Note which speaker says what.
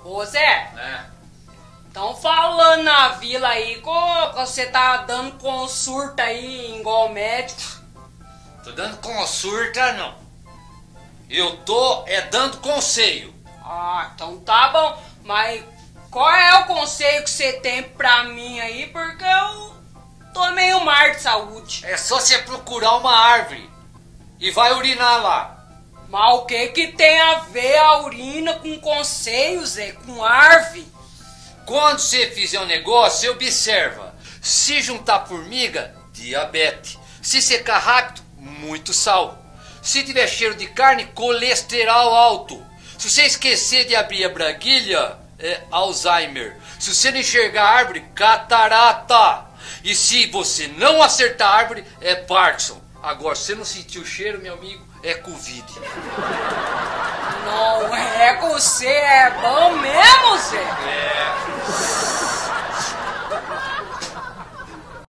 Speaker 1: Ô Zé, tão falando na vila aí que você tá dando consulta aí igual médico.
Speaker 2: Tô dando consulta não. Eu tô dando conselho.
Speaker 1: Ah, então tá bom. Mas qual é o conselho que você tem pra mim aí? Porque eu tô meio mar de saúde.
Speaker 2: É só você procurar uma árvore e vai urinar lá.
Speaker 1: Mas o que tem a ver a urina com conselho, Zé? Com árvore?
Speaker 2: Quando você fizer um negócio, você observa. Se juntar formiga, diabetes. Se secar rápido, muito sal. Se tiver cheiro de carne, colesterol alto. Se você esquecer de abrir a braguilha, é Alzheimer. Se você não enxergar a árvore, catarata. E se você não acertar a árvore, é Parkinson. Agora, se você não sentir o cheiro, meu amigo, é Covid.
Speaker 1: Não é que você é bom mesmo, Zé?